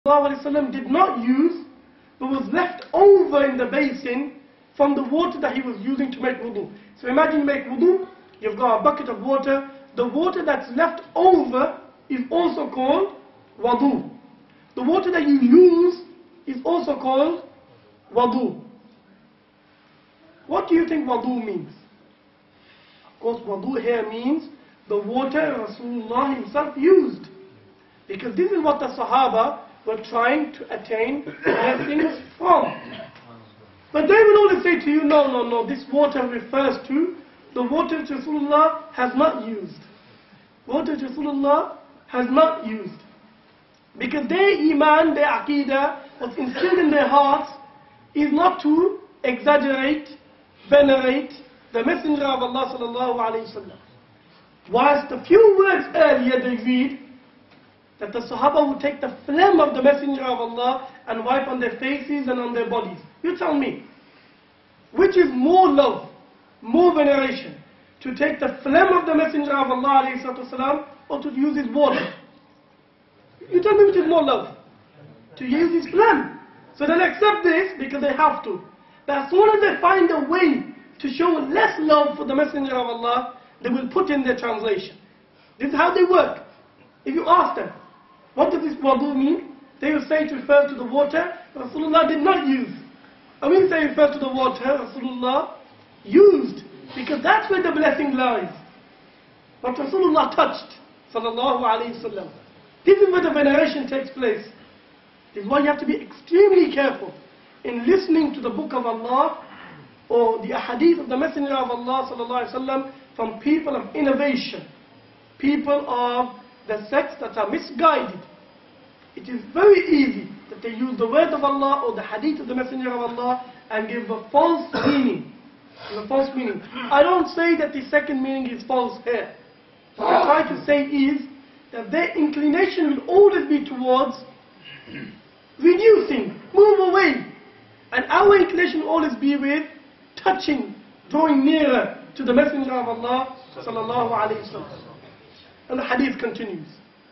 ﷺ did not use, but was left over in the basin from the water that he was using to make wudu. So imagine you make wudu, you've got a bucket of water, the water that's left over is also called wudu. The water that you use is also called wudu. What do you think wudu means? Of course, wudu here means the water Rasulullah himself used. Because this is what the Sahaba were trying to attain blessings from. But they will always say to you, no, this water refers to the water which Rasulullah has not used. Water which Rasulullah has not used. Because their iman, their aqidah, what's instilled in their hearts is not to exaggerate, venerate the Messenger of Allah sallallahu alayhi wa sallam. Whilst a few words earlier they read that the Sahaba would take the phlegm of the Messenger of Allah and wipe on their faces and on their bodies. You tell me, which is more love, more veneration? To take the phlegm of the Messenger of Allah alayhi salatu wasalam, or to use his water? You tell me which is more love? To use his phlegm. So they'll accept this because they have to. But as soon as they find a way to show less love for the Messenger of Allah, they will put in their translation. This is how they work. If you ask them, what does this wudu mean? They will say it refers to the water Rasulullah did not use. And when they refer to the water Rasulullah used, because that's where the blessing lies. What Rasulullah touched, sallallahu alayhi wasallam. This is where the veneration takes place. This is why you have to be extremely careful in listening to the book of Allah or the ahadith of the Messenger of Allah sallallahu alayhi wasallam from people of innovation, people of the sects that are misguided. It is very easy that they use the word of Allah or the hadith of the Messenger of Allah and give a false meaning. I don't say that the second meaning is false here. What I try to say is that their inclination will always be towards reducing, move away. And our inclination will always be with touching, drawing nearer to the Messenger of Allah sallallahu alayhi wasallam. And the hadith continues.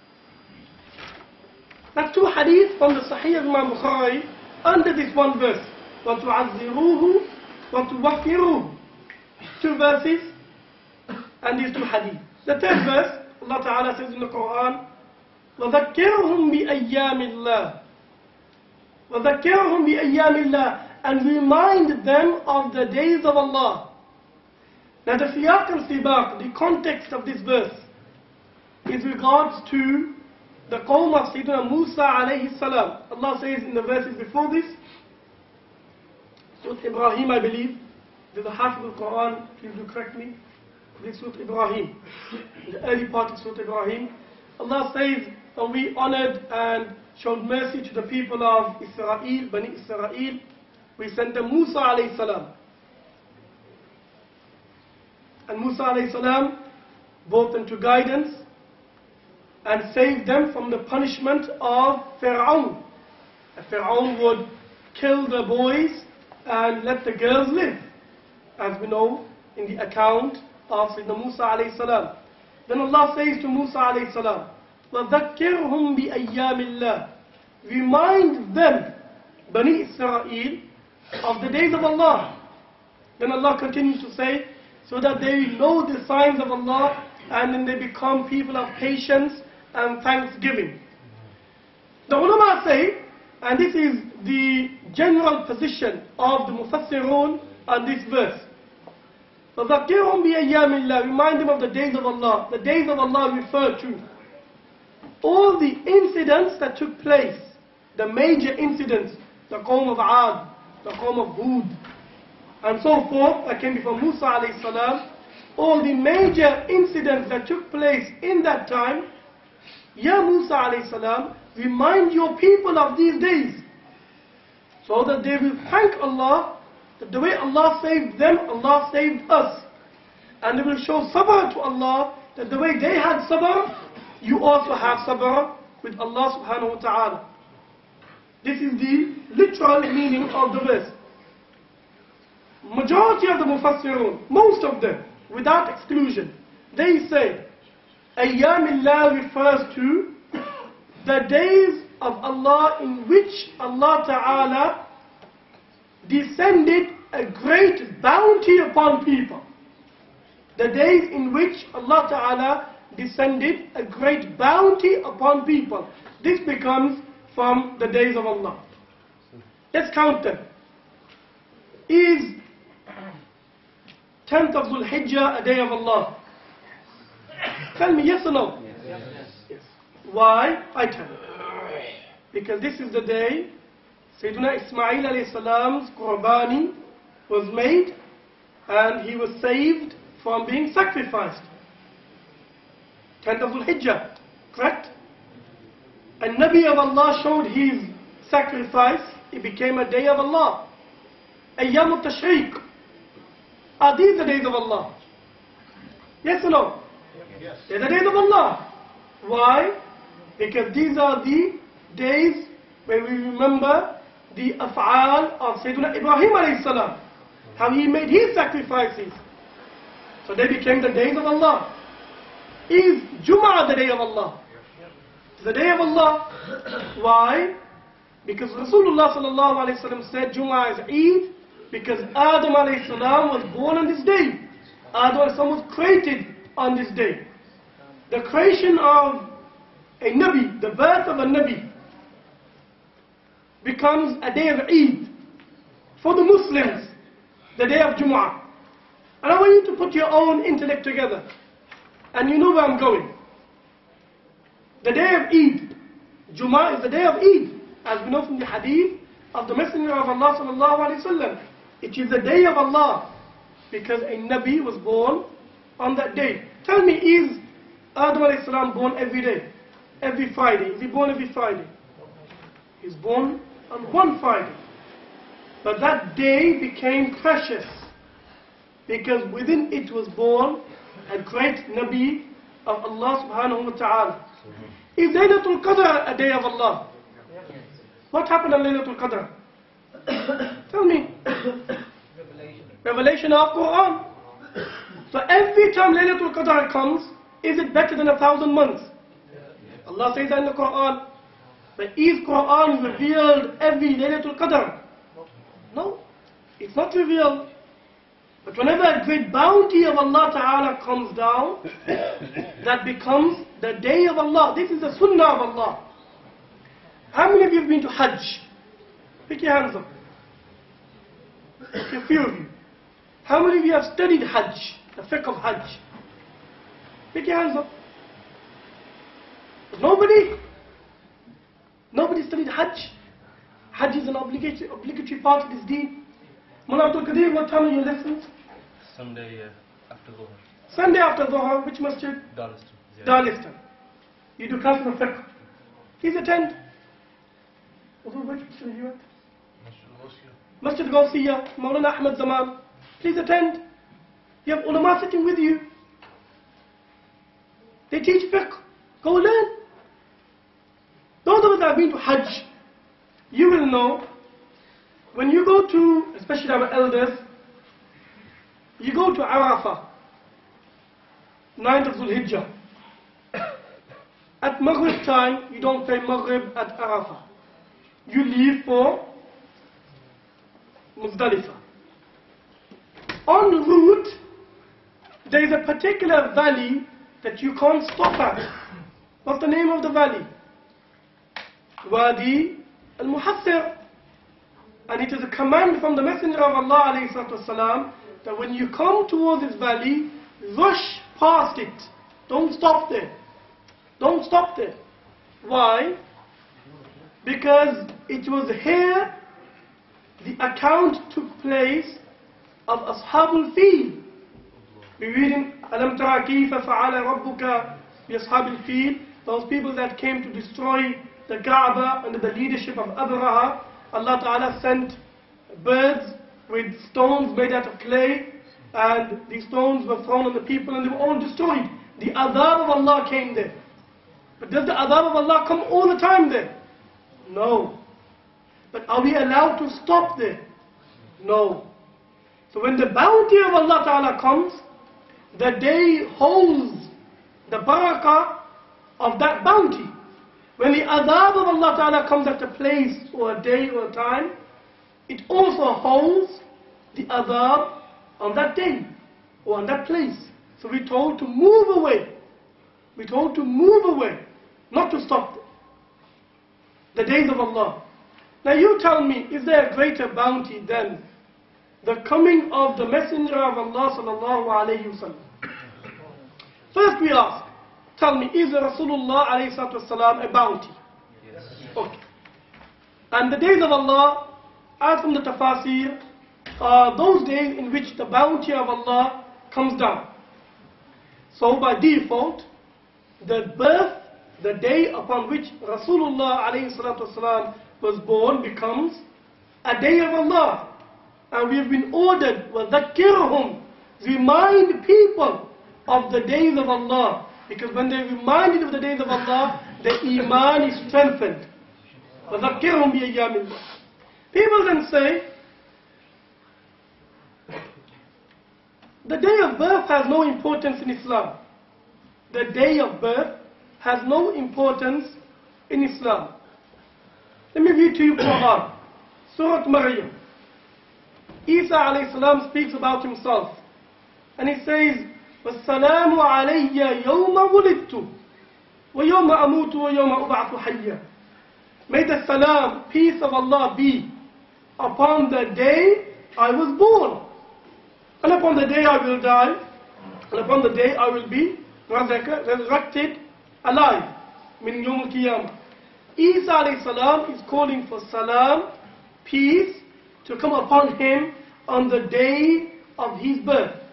That's two hadith from the Sahih of Imam Bukhari under this one verse. وَتُعَذِّرُوهُ وَتُوَفِّرُوهُ. Two verses and these two hadith. The third verse, Allah Ta'ala says in the Quran, وَذَكِّرْهُمْ بِأَيَّامِ اللَّهِ وَذَكِّرْهُمْ بِأَيَّامِ اللَّهِ. And remind them of the days of Allah. Now the siyaq and sibaq, the context of this verse, is regards to the qawm of Sayyidina Musa alayhi salam. Allah says in the verses before this, Surah Ibrahim, I believe, there's a half of the Quran, please do correct me, this is Surah Ibrahim, the early part of Surah Ibrahim. Allah says, and we honored and showed mercy to the people of Israel, Bani Israel. We sent them Musa alayhi salam. And Musa alayhi salam brought them to guidance and saved them from the punishment of Fir'aun. Fir'aun would kill the boys and let the girls live, as we know in the account of Sayyidina Musa alayhi salam. Then Allah says to Musa alayhi salam, وَذَكِّرْهُمْ بِأَيَّامِ اللَّهِ. Remind them, Bani Israel, of the days of Allah. Then Allah continues to say, so that they know the signs of Allah and then they become people of patience and thanksgiving. The ulama say, and this is the general position of the Mufassirun on this verse, فَذَكِّرْهُمْ بِأَيَّامِ اللَّهِ. Remind them of the days of Allah. The days of Allah refer to all the incidents that took place, the major incidents, the qawm of Ad, the qawm of Hud, and so forth, that came before Musa alayhi salam, all the major incidents that took place in that time. Ya Musa alayhi salam, remind your people of these days, so that they will thank Allah, that the way Allah saved them, Allah saved us. And they will show sabr to Allah, that the way they had sabr, you also have sabr with Allah subhanahu wa ta'ala. This is the literal meaning of the verse. Majority of the Mufassirun, most of them, without exclusion, they say, Ayyamillah refers to the days of Allah in which Allah Ta'ala descended a great bounty upon people. The days in which Allah Ta'ala descended a great bounty upon people. This becomes from the days of Allah. Let's count them. Is 10th of Dhul Hijjah a day of Allah? Tell me yes or no? Yes. Why? I tell you. Because this is the day Sayyidina Ismail alayhi salam's Qurbani was made and he was saved from being sacrificed. 10th of Dhul Hijjah, correct? And Nabi of Allah showed his sacrifice, it became a day of Allah. Ayyam al-Tashriq. Are these the days of Allah? Yes or no? Yes. They're the days of Allah. Why? Because these are the days when we remember the af'al of Sayyidina Ibrahim alayhi salam. How he made his sacrifices. So they became the days of Allah. Is Jum'ah the day of Allah? It's the day of Allah. Why? Because Rasulullah sallallahu alayhi wa sallam said Jum'ah is Eid because Adam alayhi salam was born on this day. Adam alayhi salam was created on this day. The creation of a Nabi, the birth of a Nabi, becomes a day of Eid for the Muslims, the day of Jum'ah. And I want you to put your own intellect together. And you know where I'm going. The day of Eid, Jum'ah is the day of Eid, as we know from the hadith of the Messenger of Allah sallallahu alaihi wasallam. It is the day of Allah because a Nabi was born on that day. Tell me, is Adam alayhi salam born every day? Every Friday? Is he born every Friday? He's born on one Friday. But that day became precious because within it was born a great Nabi of Allah subhanahu wa ta'ala. Is Laylatul Qadr a day of Allah? What happened on Laylatul Qadr? Tell me. Revelation of Quran. So every time Laylatul Qadr comes, is it better than 1,000 months? Allah says that in the Quran. But is Quran revealed every Laylatul Qadr? No, it's not revealed. But whenever a great bounty of Allah Ta'ala comes down, that becomes the day of Allah. This is the sunnah of Allah. How many of you have been to Hajj? Pick your hands up. Okay, a few of you. How many of you have studied Hajj, the fiqh of Hajj? Pick your hands up. Nobody? Nobody studied Hajj? Hajj is an obligatory part of this deen. Mullah Abdul Qadir, what time are your lessons? Sunday after Dhuhr. Sunday after Dhuhr, which masjid? Darliston. Yeah. Darliston. You do class of fiqh. Please attend. Which masjid are you at? Masjid Gawsiyah, Maulana Ahmad Zaman. Please attend. You have ulama sitting with you. They teach fiqh. Go learn. Those of us that have been to Hajj, you will know, when you go to, especially our elders, you go to Arafah, 9th of Dhul Hijjah. At Maghrib time, you don't pray Maghrib at Arafah. You leave for Muzdalifah. En route, there is a particular valley that you can't stop at. What's the name of the valley? Wadi al-Muhassir. And it is a command from the Messenger of Allah alayhi salatu wasalam, that when you come towards this valley, rush past it. Don't stop there. Don't stop there. Why? Because it was here the account took place of Ashabul Fil. We read in Alam Tara Kayfa Fa'ala Rabbuka bi Ashabil Fil, those people that came to destroy the Kaaba under the leadership of Abraha. Allah Ta'ala sent birds with stones made out of clay, and these stones were thrown on the people and they were all destroyed. The adhab of Allah came there. But does the adhab of Allah come all the time there? No. But are we allowed to stop there? No. So when the bounty of Allah Ta'ala comes, the day holds the barakah of that bounty. when the adab of Allah Ta'ala comes at a place or a day or a time, it also holds the adab on that day or on that place. So we're told to move away. We're told to move away, not to stop the days of Allah. Now you tell me, is there a greater bounty than the coming of the Messenger of Allah sallallahu alayhi wasallam? First we ask, tell me, is Rasulullah alayhi salatu wasalam a bounty? Yes. Okay. And the days of Allah, as from the tafasir, are those days in which the bounty of Allah comes down. So by default, the birth, the day upon which Rasulullah alayhi salatu wasalam was born becomes a day of Allah. And we have been ordered, وَذَكِّرْهُمْ, remind people of the days of Allah. Because when they're reminded of the days of Allah, their iman is strengthened. وَذَكِّرْهُمْ بِأَيَّامِ اللَّهِ. People then say, the day of birth has no importance in Islam. The day of birth has no importance in Islam. Let me read to you Quran. Surah Maryam. Isa alayhi salam speaks about himself. And he says, وَالسَّلَامُ عَلَيَّ يَوْمَ وُلِدْتُ وَيَوْمَ أَمُوتُ وَيَوْمَ أُبْعَثُ حَيًّا. May the salam, peace of Allah be upon the day I was born. And upon the day I will die. And upon the day I will be resurrected alive. Meaning Yawm al-Qiyamah. Isa alayhi salam is calling for salam, peace, to come upon him on the day of his birth.